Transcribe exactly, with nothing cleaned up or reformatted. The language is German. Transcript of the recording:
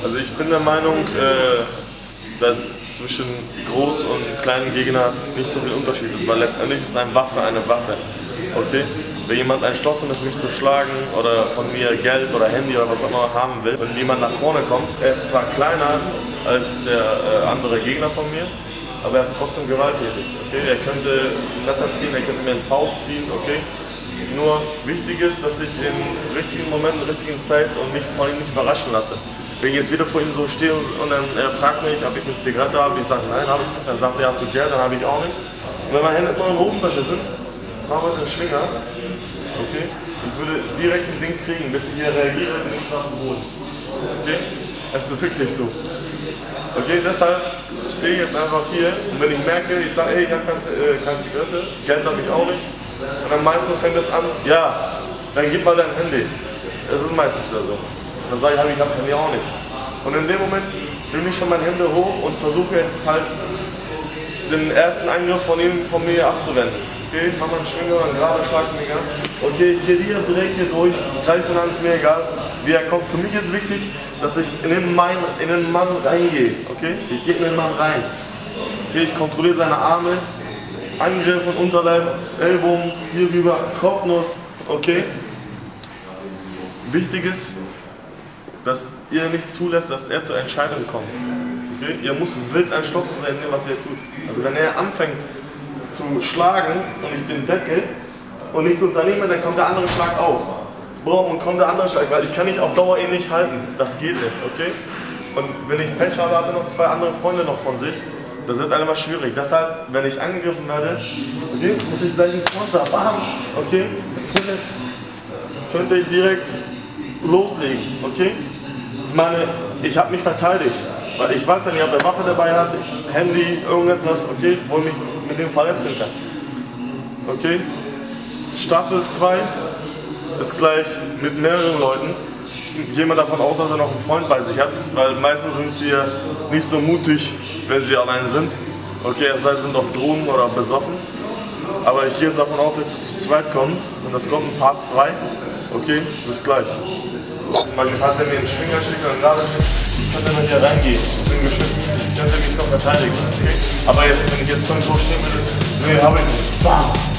Also ich bin der Meinung, äh, dass zwischen groß und kleinen Gegner nicht so viel Unterschied ist, weil letztendlich ist eine Waffe eine Waffe. Okay? Wenn jemand entschlossen ist, mich zu schlagen oder von mir Geld oder Handy oder was auch immer haben will und jemand nach vorne kommt, er ist zwar kleiner als der äh, andere Gegner von mir, aber er ist trotzdem gewalttätig. Okay? Er könnte ein Messer ziehen, er könnte mir eine Faust ziehen, okay? Nur wichtig ist, dass ich im richtigen Moment, in der richtigen Zeit und mich von ihm nicht überraschen lasse. Wenn ich jetzt wieder vor ihm so stehe und dann er fragt mich, ob ich eine Zigarette habe, ich sage nein, habe ich nicht. Dann sagt er, hast du Geld, dann habe ich auch nicht. Und wenn meine Hände immer in der Hosentasche sind, machen wir den Schwinger. Okay? Ich würde direkt ein Ding kriegen, bis ich hier reagiere, bin ich auf dem Boden. Okay? Es ist wirklich so. Okay, deshalb stehe ich jetzt einfach hier und wenn ich merke, ich sage, ey, ich habe keine, äh, keine Zigarette, Geld habe ich auch nicht. Und dann meistens fängt es an, ja, dann gib mal dein Handy. Das ist meistens ja so. Dann sage ich, ich habe Handy auch nicht. Und in dem Moment nehme ich schon meine Hände hoch und versuche jetzt halt den ersten Angriff von ihm, von mir abzuwenden. Okay, ich mache mal einen Schwinger, einen gerader Schlag, ist mir egal. Okay, ich gehe hier direkt hier durch, greife ihn an, ist mir egal. Wie er kommt, für mich ist wichtig, dass ich in den Mann, in den Mann reingehe. Okay, ich gehe in den Mann rein. Okay, ich kontrolliere seine Arme, Angriff und Unterleib, Ellbogen, hier rüber, Kopfnuss. Okay. Wichtig ist, dass ihr nicht zulässt, dass er zur Entscheidung kommt. Okay? Ihr müsst wild entschlossen sein in dem, was ihr tut. Also wenn er anfängt zu schlagen und ich den decke und nichts unternehme, dann kommt der andere Schlag auch. Boah, und kommt der andere Schlag, weil ich kann nicht auf Dauer ihn nicht halten. Das geht nicht, okay? Und wenn ich Pech habe, hat er noch zwei andere Freunde noch von sich. Das wird alle mal schwierig. Deshalb, wenn ich angegriffen werde, okay, muss ich gleich einen Konter, bam, okay? Könnte ich direkt loslegen, okay? Ich meine, ich habe mich verteidigt, weil ich weiß ja nicht, ob er Waffe dabei hat, Handy, irgendetwas, okay, wo ich mich mit dem verletzen kann. Okay? Staffel zwei ist gleich mit mehreren Leuten. Ich gehe mal davon aus, dass er noch einen Freund bei sich hat, weil meistens sind sie ja nicht so mutig, wenn sie allein sind. Okay, es sei, sie sind auf Drogen oder besoffen. Aber ich gehe jetzt davon aus, dass sie zu, zu zweit kommen und das kommt in Part zwei. Okay, bis gleich. Zum Beispiel, falls er mir einen Schwinger schickt oder einen Lader schickt, könnte er mit hier reingehen. Ich bin geschützt. Ich könnte mich noch verteidigen. Okay? Aber jetzt, wenn ich jetzt fünf Uhr stehen würde, nee, habe ich nicht. Bam!